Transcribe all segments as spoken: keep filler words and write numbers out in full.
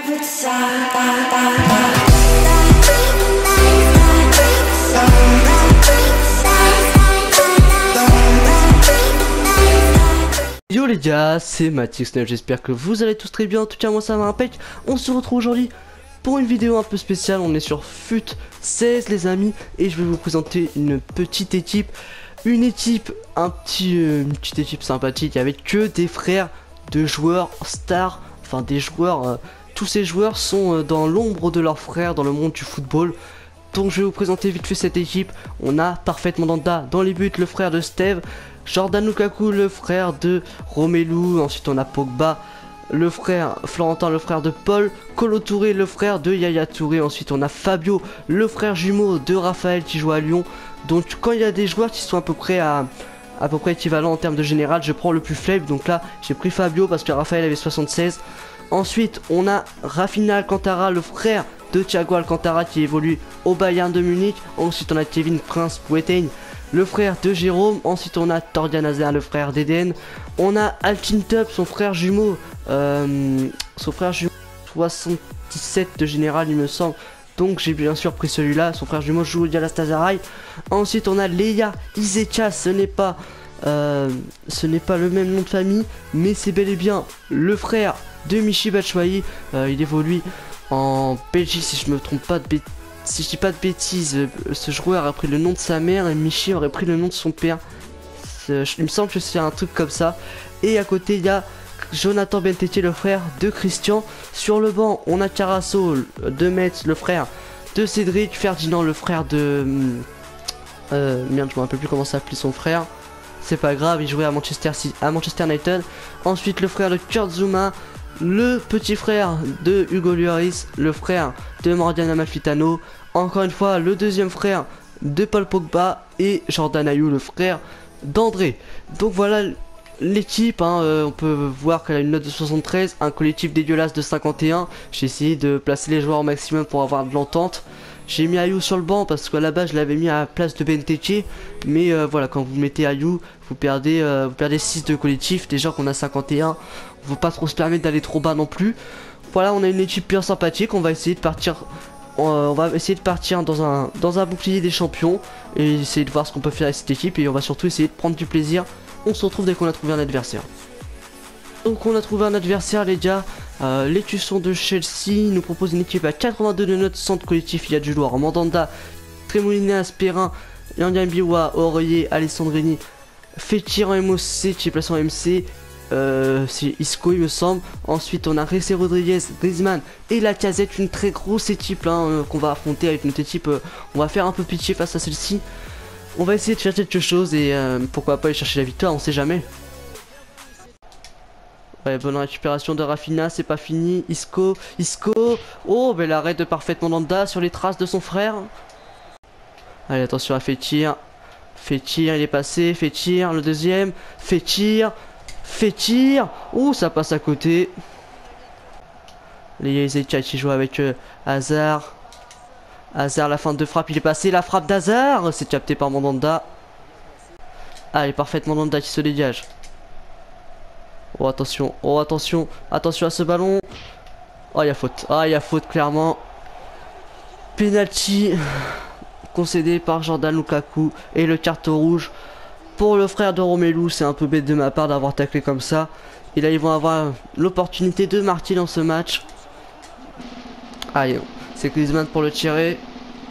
Yo les gars, c'est Mathis, j'espère que vous allez tous très bien, en tout cas moi ça va impec. On se retrouve aujourd'hui pour une vidéo un peu spéciale, on est sur F U T seize les amis, et je vais vous présenter une petite équipe. Une équipe, un petit, euh, une petite équipe sympathique avec que des frères de joueurs stars, enfin des joueurs, euh, tous ces joueurs sont euh, dans l'ombre de leurs frères dans le monde du football. Donc je vais vous présenter vite fait cette équipe. On a Parfait Mandanda dans les buts, le frère de Steve. Jordan Lukaku, le frère de Romelu. Ensuite on a Pogba, le frère Florentin, le frère de Paul. Kolo Touré, le frère de Yaya Touré. Ensuite on a Fabio, le frère jumeau de Raphaël qui joue à Lyon. Donc quand il y a des joueurs qui sont à peu près à à peu près équivalents en termes de général, je prends le plus faible. Donc là j'ai pris Fabio parce que Raphaël avait soixante-seize. Ensuite on a Rafinha Alcantara, le frère de Thiago Alcantara qui évolue au Bayern de Munich. Ensuite on a Kevin Prince Boateng, le frère de Jérôme. Ensuite on a Torgan Hazard, le frère d'Eden. On a Altintop, son frère jumeau, euh, son frère jumeau soixante-dix-sept de général il me semble. Donc j'ai bien sûr pris celui-là, son frère jumeau joue au Galatasaray. Ensuite on a Leia Izeka, ce n'est pas euh, ce n'est pas le même nom de famille, mais c'est bel et bien le frère de Michy Batshuayi. euh, Il évolue en Belgique si je me trompe pas de bêtises. Si je dis pas de bêtises, euh, ce joueur a pris le nom de sa mère et Michy aurait pris le nom de son père. Il me semble que c'est un truc comme ça. Et à côté il y a Jonathan Benteke, le frère de Christian. Sur le banc on a Carasso de Metz, le frère de Cédric. Ferdinand, le frère de euh, merde, je me rappelle plus comment s'appelait son frère. C'est pas grave, il jouait à Manchester, à Manchester United. Ensuite le frère de Kurt Zouma, le petit frère de Hugo Lloris, le frère de Morgan Amalfitano. Encore une fois le deuxième frère de Paul Pogba et Jordan Ayew, le frère d'André. Donc voilà l'équipe, hein, euh, on peut voir qu'elle a une note de soixante-treize, un collectif dégueulasse de cinquante et un. J'ai essayé de placer les joueurs au maximum pour avoir de l'entente. J'ai mis Ayew sur le banc parce qu'à la base je l'avais mis à la place de Benteke. Mais euh, voilà, quand vous mettez Ayew, vous perdez, euh, vous perdez six de collectif. Déjà qu'on a cinquante et un, on ne faut pas trop se permettre d'aller trop bas non plus. Voilà, on a une équipe bien sympathique, on va essayer de partir... On va essayer de partir dans un, dans un bouclier des champions et essayer de voir ce qu'on peut faire avec cette équipe, et on va surtout essayer de prendre du plaisir. On se retrouve dès qu'on a trouvé un adversaire. Donc on a trouvé un adversaire les gars. euh, Les Tussons de Chelsea nous propose une équipe à quatre-vingt-deux de notes, centre collectif. Il y a du lourd: Mandanda, Tremolinas, Perrin, Yangambiwa, Aurier, Alessandrini, Fekir en M O C qui est placé en M C. Euh, c'est Isco il me semble. Ensuite on a Ressé Rodriguez, Griezmann et Lacazette. Une très grosse équipe là, hein, qu'on va affronter avec notre équipe. euh, On va faire un peu pitié face à celle-ci. On va essayer de faire quelque chose et euh, pourquoi pas aller chercher la victoire, on sait jamais. Ouais, bonne récupération de Rafinha, c'est pas fini. Isco, Isco. Oh, bel arrêt de Parfait Mandanda sur les traces de son frère. Allez, attention à Fekir. Fekir, il est passé. Fekir, le deuxième. Fekir. Fekir. Ouh, ça passe à côté. Les Ezeka qui joue avec euh, Hazard. Hazard, la fin de frappe, il est passé. La frappe d'Hazard, c'est capté par Mandanda. Allez, Parfait Mandanda qui se dégage. Oh, attention. Oh, attention. Attention à ce ballon. Oh, il y a faute. Ah, il y a faute, clairement. Penalty concédé par Jordan Lukaku. Et le carton rouge pour le frère de Romelu. C'est un peu bête de ma part d'avoir taclé comme ça. Et là ils vont avoir l'opportunité de marquer dans ce match. Allez, c'est Griezmann pour le tirer.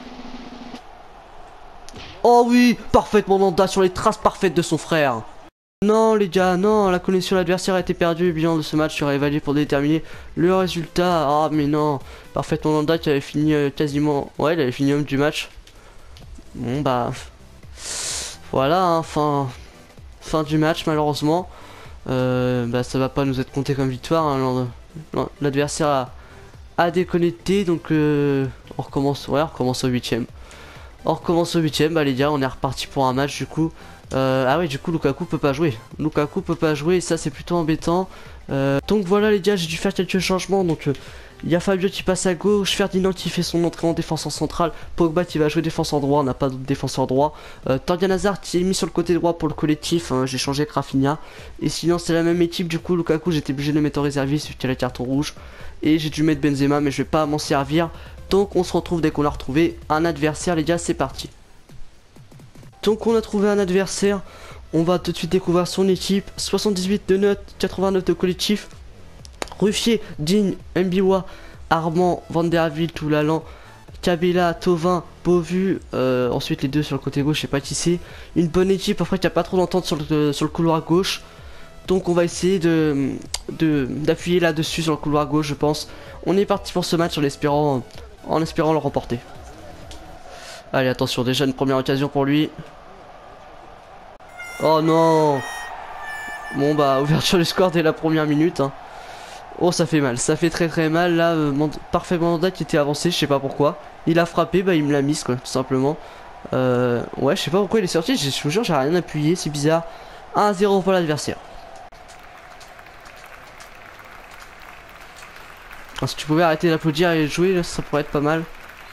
Oh oui, parfaitement Mandanda sur les traces parfaites de son frère. Non les gars, non, la connexion de l'adversaire a été perdue. Le bilan de ce match sera évalué pour déterminer le résultat. Ah oh, mais non, parfaitement Mandanda qui avait fini euh, quasiment... Ouais, il avait fini homme du match. Bon bah... Voilà, hein, fin, fin du match malheureusement. Euh, bah, ça va pas nous être compté comme victoire. Hein, l'adversaire a, a déconnecté, donc euh, on recommence. Ouais, on recommence au huitième. On recommence au huitième. Bah les gars, on est reparti pour un match du coup. Euh, ah ouais, du coup Lukaku peut pas jouer. Lukaku peut pas jouer, et ça c'est plutôt embêtant. Euh, donc voilà les gars, j'ai dû faire quelques changements. Donc euh, Il y a Fabio qui passe à gauche, Ferdinand qui fait son entrée en défenseur central, Pogba qui va jouer défenseur droit, on n'a pas d'autre défenseur droit. Euh, Torgan Hazard qui est mis sur le côté droit pour le collectif, hein, j'ai changé avec Rafinha. Et sinon c'est la même équipe, du coup Lukaku j'étais obligé de le mettre en réserviste suite à la carton rouge. Et j'ai dû mettre Benzema mais je vais pas m'en servir. Donc on se retrouve dès qu'on a retrouvé un adversaire les gars, c'est parti. Donc on a trouvé un adversaire, on va tout de suite découvrir son équipe. soixante-dix-huit de notes, quatre-vingt-neuf de collectif. Ruffier, Digne, Mbiwa, Armand, Van der Ville, Toulalan, Kabila, Tovin, Beauvu, euh, ensuite les deux sur le côté gauche, je sais pas qui c'est. Une bonne équipe, après qu'il n'y a pas trop d'entente sur le, sur le couloir gauche. Donc on va essayer de d'appuyer là-dessus sur le couloir gauche, je pense. On est parti pour ce match en espérant, en espérant le remporter. Allez, attention, déjà une première occasion pour lui. Oh non! Bon bah, ouverture du score dès la première minute, hein. Oh ça fait mal, ça fait très très mal là, euh, mand parfait mandat qui était avancé, je sais pas pourquoi. Il a frappé, bah il me l'a mise quoi, tout simplement. Euh, ouais, je sais pas pourquoi il est sorti, je vous jure j'ai rien appuyé, c'est bizarre. un à zéro pour l'adversaire. Si tu pouvais arrêter d'applaudir et jouer, là, ça pourrait être pas mal.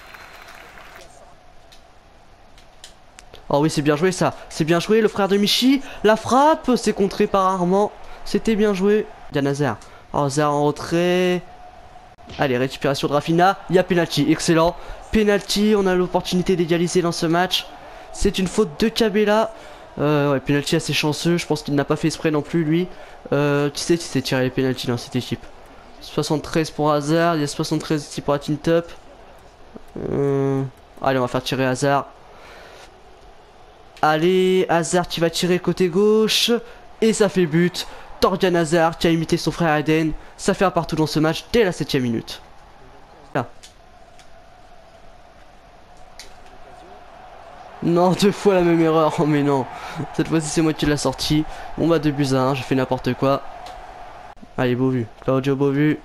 Oh oui c'est bien joué ça, c'est bien joué le frère de Michi. La frappe, c'est contré par Armand, c'était bien joué. Torgan Hazard. Hazard en retrait. Allez, récupération de Rafinha. Il y a penalty, excellent. Penalty, on a l'opportunité d'égaliser dans ce match. C'est une faute de Kabila. Euh, ouais, penalty assez chanceux. Je pense qu'il n'a pas fait exprès non plus, lui. Euh, qui c'est qui s'est tiré les penalty dans cette équipe? soixante-treize pour Hazard. Il y a soixante-treize ici pour Atintop. Euh... Allez, on va faire tirer Hazard. Allez, Hazard qui va tirer côté gauche. Et ça fait but. Torgan Hazard qui a imité son frère Eden. Ça fait un partout dans ce match dès la septième minute. Là. Non, deux fois la même erreur. Oh mais non. Cette fois-ci c'est moi qui l'ai sorti. Bon bah deux buts à un, j'ai fait n'importe quoi. Allez, Beauvu. Claudio Beauvu.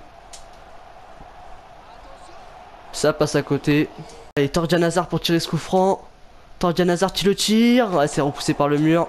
Ça passe à côté. Allez, Torgan Hazard pour tirer ce coup franc. Torgan Hazard qui le tire. Ouais, c'est repoussé par le mur.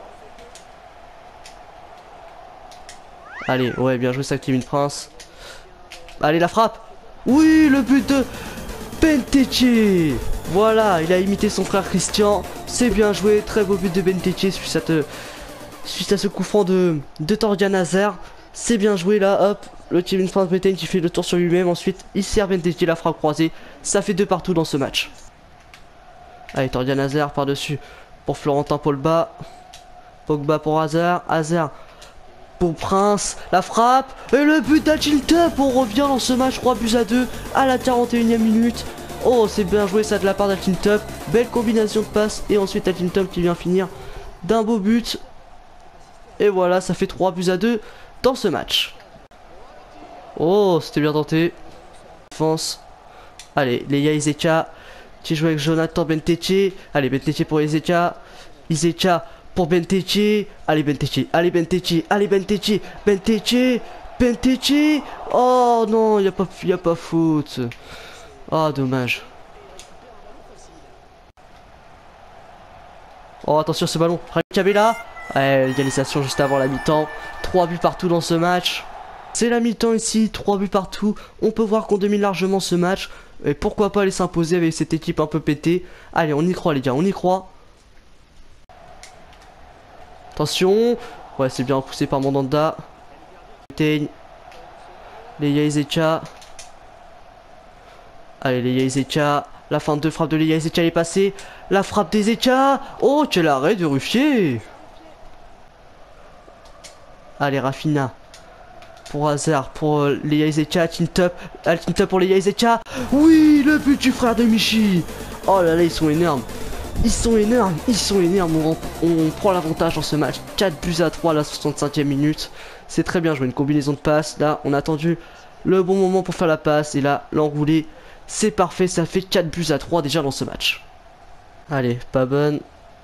Allez, ouais, bien joué ça, Kevin Prince. Allez, la frappe. Oui, le but de Benteke. Voilà, il a imité son frère Christian. C'est bien joué, très beau but de Benteke suite à, te... suite à ce coup franc de, de Torgan Hazard. C'est bien joué là, hop. Le Kevin Prince Benteke qui fait le tour sur lui-même. Ensuite, il sert Benteke, la frappe croisée. Ça fait deux partout dans ce match. Allez, Torgan Hazard par-dessus pour Florentin Pogba. Pogba pour Hazard. Hazard pour Prince, la frappe et le but d'Atintop. On revient dans ce match trois buts à deux à la quarante et unième minute. Oh c'est bien joué ça de la part d'Atintop. Belle combinaison de passes et ensuite Atintop qui vient finir d'un beau but. Et voilà, ça fait trois buts à deux dans ce match. Oh c'était bien tenté. Défense. Allez, Leia Izeka qui joue avec Jonathan Benteke. Allez, Benteke pour Izeka. Izeka pour Benteke. Allez Benteke, allez Benteke, allez Benteke, Benteke, Benteke. Oh non, il n'y a pas, y a pas faute. Oh dommage. Oh attention ce ballon, Kabila. Ouais, l'égalisation juste avant la mi-temps. trois buts partout dans ce match. C'est la mi-temps ici, trois buts partout. On peut voir qu'on domine largement ce match. Et pourquoi pas aller s'imposer avec cette équipe un peu pétée. Allez, on y croit les gars, on y croit. Attention. Ouais, c'est bien repoussé par Mandanda. Les Izeka. Allez, les Izeka. La fin de frappe de Leia Izeka est passée. La frappe des Izeka. Oh, quel arrêt de Ruffier. Allez, Rafinha. Pour Hazard, pour euh, Leia Izeka, Atintop. Atintop pour Leia Izeka. Oui, le but du frère de Michi. Oh là là, ils sont énormes. Ils sont énormes, ils sont énormes. On, on prend l'avantage dans ce match. quatre buts à trois à la soixante-cinquième minute. C'est très bien joué, une combinaison de passes. Là, on a attendu le bon moment pour faire la passe. Et là, l'enroulé, c'est parfait. Ça fait quatre buts à trois déjà dans ce match. Allez, pas bonne.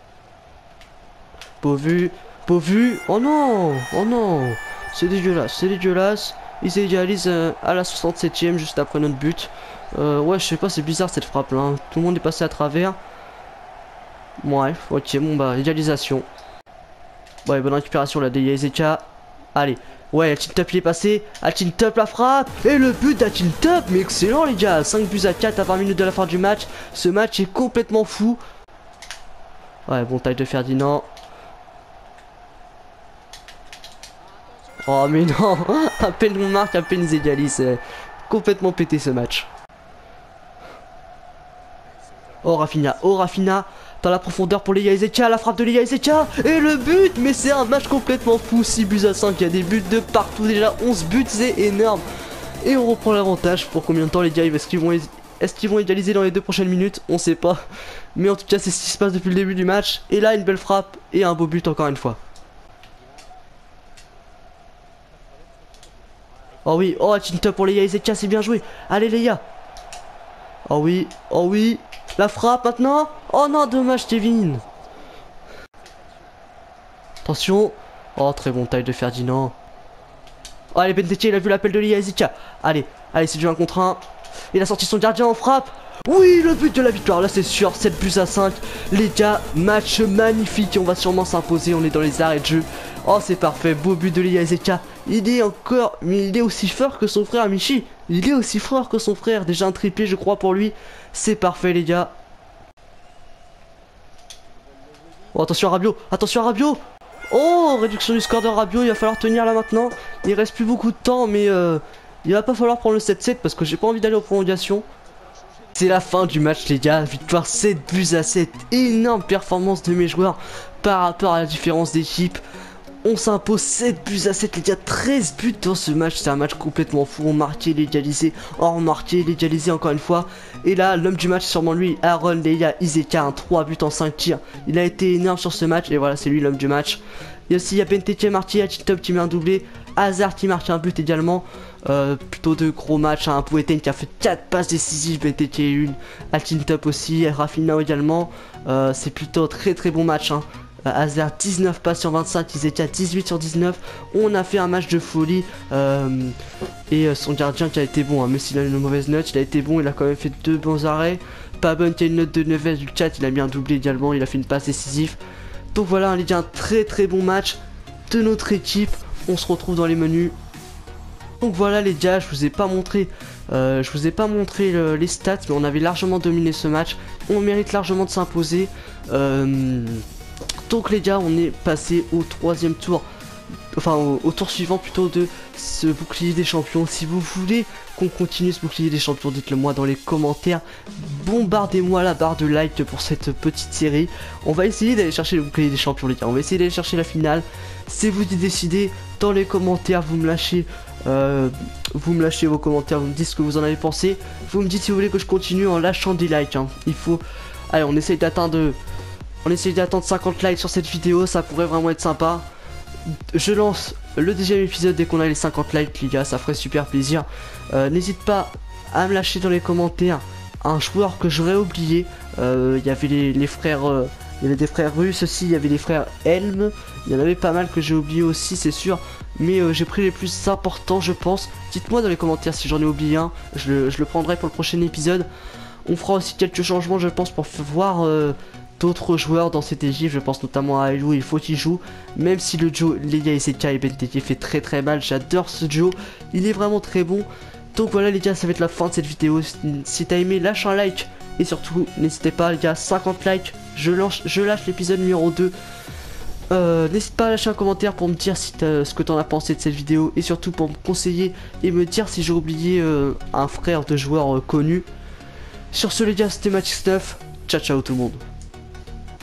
Beauvu, Beauvu. Oh non, oh non. C'est dégueulasse, c'est dégueulasse. Ils égalisent euh, à la soixante-septième juste après notre but. Euh, ouais, je sais pas, c'est bizarre cette frappe là. Hein. Tout le monde est passé à travers. Bref, ok, bon bah, égalisation. Ouais, bonne récupération là, des Izeka. Allez, Ouais, Altintop il est passé. Altintop la frappe. Et le but d'Altintop. Mais excellent les gars. cinq buts à quatre à vingt minutes de la fin du match. Ce match est complètement fou. Ouais, bon taille de Ferdinand. Oh mais non. À peine on marque, à peine ils égalisent. C'est complètement pété ce match. Oh Rafinha, oh Rafinha. Dans la profondeur pour Leia Ezeka, la frappe de Leia Ezeka. Et le but. Mais c'est un match complètement fou. six buts à cinq, il y a des buts de partout. Déjà onze buts, c'est énorme. Et on reprend l'avantage. Pour combien de temps les gars? Est-ce qu'ils vont, est-ce qu'ils vont égaliser dans les deux prochaines minutes? On sait pas. Mais en tout cas c'est ce qui se passe depuis le début du match. Et là une belle frappe et un beau but encore une fois. Oh oui, oh Altintop pour Leia Ezeka, c'est bien joué. Allez Leia. Oh oui, oh oui. La frappe maintenant. Oh non, dommage Kevin. Attention. Oh très bon taille de Ferdinand. Oh allez Benteke, il a vu l'appel de Leia Ezeka. Allez, allez c'est du un contre un. Il a sorti son gardien en frappe. Oui, le but de la victoire, là c'est sûr, sept buts à cinq. Les gars, match magnifique, on va sûrement s'imposer, on est dans les arrêts de jeu. Oh c'est parfait, beau but de Leia Ezeka. Il est encore, mais il est aussi fort que son frère Michi. Il est aussi fort que son frère, déjà un triplé je crois pour lui. C'est parfait les gars. Oh attention à Rabiot, attention à Rabiot. Oh, réduction du score de Rabiot, il va falloir tenir là maintenant. Il reste plus beaucoup de temps, mais euh, il va pas falloir prendre le sept sept parce que j'ai pas envie d'aller aux prolongations. C'est la fin du match les gars, victoire sept buts à sept, énorme performance de mes joueurs par rapport à la différence d'équipe. On s'impose sept buts à sept les gars, treize buts dans ce match, c'est un match complètement fou, on marquait, l'égalisé, on remarquait, l'égalisé encore une fois. Et là l'homme du match sûrement lui, Aaron Leia Ezeka, un trois buts en cinq tirs, il a été énorme sur ce match et voilà c'est lui l'homme du match. Il y a aussi il y a Benteke Marty, Altintop qui met un doublé, Hazard qui marque un but également. Euh, plutôt de gros matchs, un hein. Poueten qui a fait quatre passes décisives, Benteke une, Altintop aussi, Rafinha également. Euh, c'est plutôt très très bon match hein. euh, Hazard dix-neuf passes sur vingt-cinq, ils étaient à dix-huit sur dix-neuf. On a fait un match de folie euh, et euh, son gardien qui a été bon hein. Même s'il a une mauvaise note, il a été bon, il a quand même fait deux bons arrêts. Pabon qui a une note de neuf du chat, il a mis un doublé également, il a fait une passe décisive. Donc voilà, on a dit un très très bon match de notre équipe. On se retrouve dans les menus. Donc voilà les gars, je vous ai pas montré, euh, je vous ai pas montré le, les stats, mais on avait largement dominé ce match. On mérite largement de s'imposer. Euh, donc les gars, on est passé au troisième tour, enfin au, au tour suivant plutôt de ce bouclier des champions. Si vous voulez qu'on continue ce bouclier des champions, dites-le moi dans les commentaires. Bombardez-moi la barre de like pour cette petite série. On va essayer d'aller chercher le bouclier des champions les gars. On va essayer d'aller chercher la finale. C'est vous qui décidez. Dans les commentaires, vous me lâchez. Euh, vous me lâchez vos commentaires, vous me dites ce que vous en avez pensé. Vous me dites si vous voulez que je continue en lâchant des likes hein. Il faut... Allez, on essaye d'atteindre On essaye d'atteindre cinquante likes sur cette vidéo. Ça pourrait vraiment être sympa. Je lance le deuxième épisode dès qu'on a les cinquante likes les gars. Ça ferait super plaisir. euh, N'hésite pas à me lâcher dans les commentaires un joueur que j'aurais oublié. Il euh, y avait les, les frères euh, il y avait des frères russes aussi. Il y avait les frères Helm. Il y en avait pas mal que j'ai oublié aussi c'est sûr. Mais euh, j'ai pris les plus importants je pense. Dites-moi dans les commentaires si j'en ai oublié un. Je le, je le prendrai pour le prochain épisode. On fera aussi quelques changements je pense pour voir euh, d'autres joueurs dans cette équipe. Je pense notamment à Ailou, il faut qu'il joue. Même si le duo Leia Ezeka et Benteke fait très très mal. J'adore ce duo. Il est vraiment très bon. Donc voilà les gars, ça va être la fin de cette vidéo. Si t'as aimé, lâche un like. Et surtout, n'hésitez pas les gars, cinquante likes. Je lâche, je lâche l'épisode numéro deux. Euh, N'hésite pas à lâcher un commentaire pour me dire si ce que t'en as pensé de cette vidéo. Et surtout pour me conseiller et me dire si j'ai oublié euh, un frère de joueur euh, connu. Sur ce les gars, c'était Matix neuf. Ciao ciao tout le monde.